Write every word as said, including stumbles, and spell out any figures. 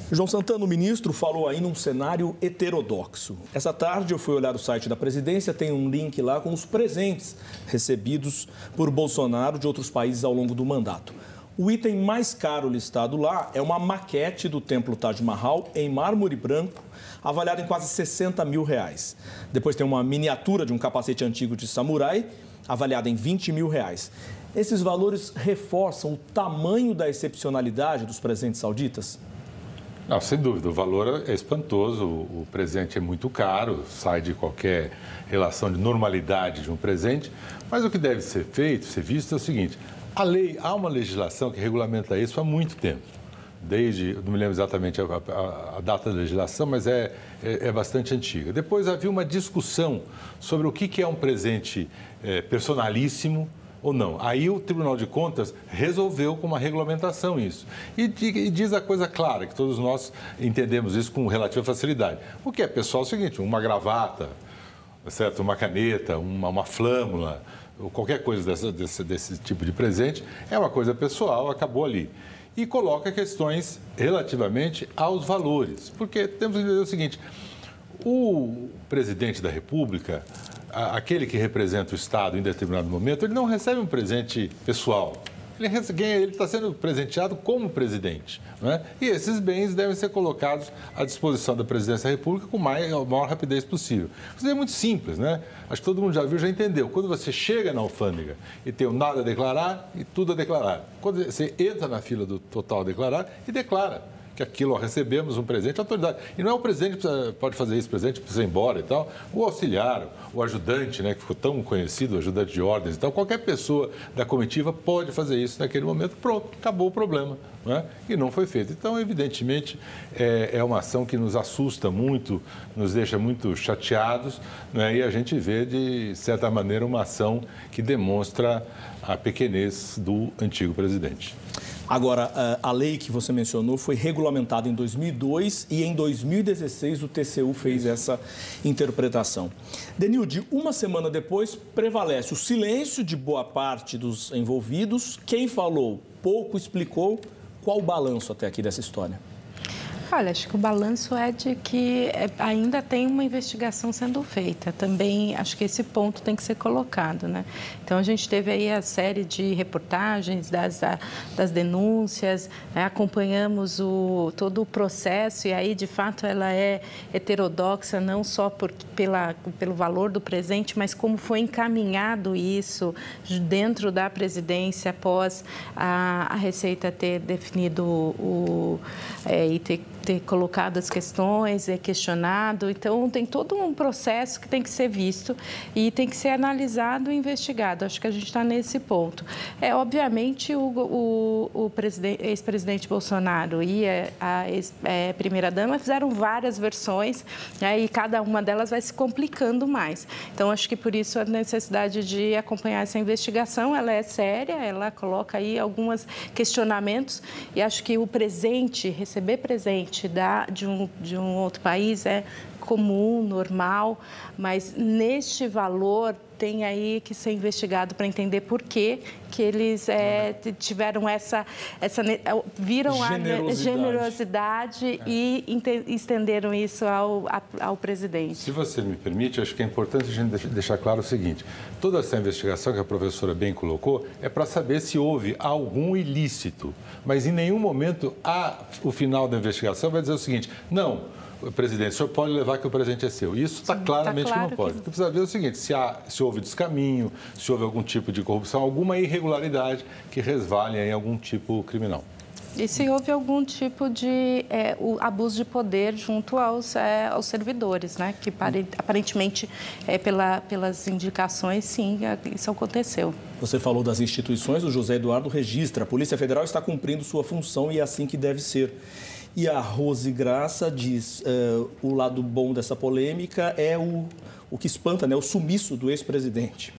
João Santana, o ministro, falou aí num cenário heterodoxo. Essa tarde eu fui olhar o site da presidência, tem um link lá com os presentes recebidos por Bolsonaro de outros países ao longo do mandato. O item mais caro listado lá é uma maquete do Templo Taj Mahal em mármore branco, avaliada em quase sessenta mil reais. Depois tem uma miniatura de um capacete antigo de samurai, avaliada em vinte mil reais. Esses valores reforçam o tamanho da excepcionalidade dos presentes sauditas? Não, sem dúvida, o valor é espantoso, o presente é muito caro, sai de qualquer relação de normalidade de um presente, mas o que deve ser feito, ser visto é o seguinte: a lei, há uma legislação que regulamenta isso há muito tempo, desde, não me lembro exatamente a, a, a data da legislação, mas é, é, é bastante antiga. Depois havia uma discussão sobre o que, que é um presente é, personalíssimo ou não. Aí o Tribunal de Contas resolveu com uma regulamentação isso. E, e diz a coisa clara, que todos nós entendemos isso com relativa facilidade. O que é pessoal é o seguinte: uma gravata, certo? Uma caneta, uma, uma flâmula, ou qualquer coisa dessa, desse, desse tipo de presente, é uma coisa pessoal, acabou ali. E coloca questões relativamente aos valores. Porque temos que entender o seguinte: o presidente da República, aquele que representa o Estado em determinado momento, ele não recebe um presente pessoal. Ele está sendo presenteado como presidente, não é? E esses bens devem ser colocados à disposição da presidência da República com mais, a maior rapidez possível. Isso é muito simples, né? Acho que todo mundo já viu, já entendeu. Quando você chega na alfândega e tem o nada a declarar e tudo a declarar. Quando você entra na fila do total a declarar e declara que aquilo, ó, recebemos um presente, a autoridade. E não é o presidente que pode fazer isso, o presidente precisa ir embora e tal. O auxiliar, o ajudante, né, que ficou tão conhecido, o ajudante de ordens e tal, qualquer pessoa da comitiva pode fazer isso naquele momento. Pronto, acabou o problema, não é? E não foi feito. Então, evidentemente, é, é uma ação que nos assusta muito, nos deixa muito chateados, né? E a gente vê, de certa maneira, uma ação que demonstra a pequenez do antigo presidente. Agora, a lei que você mencionou foi regulamentada em dois mil e dois e em dois mil e dezesseis o T C U fez essa interpretação. Denilde, uma semana depois prevalece o silêncio de boa parte dos envolvidos. Quem falou pouco explicou. Qual o balanço até aqui dessa história? Olha, acho que o balanço é de que ainda tem uma investigação sendo feita. Também acho que esse ponto tem que ser colocado, né? Então, a gente teve aí a série de reportagens das, das denúncias, né? Acompanhamos o, todo o processo e aí, de fato, ela é heterodoxa, não só por, pela, pelo valor do presente, mas como foi encaminhado isso dentro da presidência após a, a Receita ter definido o, é, e ter ter colocado as questões, é questionado. Então, tem todo um processo que tem que ser visto e tem que ser analisado e investigado. Acho que a gente está nesse ponto. É, obviamente, o, o, o ex-presidente Bolsonaro e a ex-primeira-dama fizeram várias versões, né, e cada uma delas vai se complicando mais. Então, acho que por isso a necessidade de acompanhar essa investigação, ela é séria, ela coloca aí alguns questionamentos e acho que o presente, receber presente Da, de, um, de um outro país é comum, normal, mas neste valor tem aí que ser investigado para entender por que que eles é, tiveram essa, essa viram generosidade. a generosidade é. e estenderam isso ao, ao presidente. Se você me permite, acho que é importante a gente deixar claro o seguinte: toda essa investigação que a professora bem colocou é para saber se houve algum ilícito, mas em nenhum momento a, o final da investigação vai dizer o seguinte: não, presidente, o senhor pode levar que o presente é seu. Isso está claramente tá claro que não pode. Que... Precisa ver o seguinte: se, há, se houve descaminho, se houve algum tipo de corrupção, alguma irregularidade que resvale em algum tipo criminal. E se houve algum tipo de é, o abuso de poder junto aos, é, aos servidores, né? Que aparentemente, é, pela, pelas indicações, sim, isso aconteceu. Você falou das instituições, o José Eduardo registra. A Polícia Federal está cumprindo sua função e é assim que deve ser. E a Rose Graça diz, uh, o lado bom dessa polêmica é o, o que espanta, né, o sumiço do ex-presidente.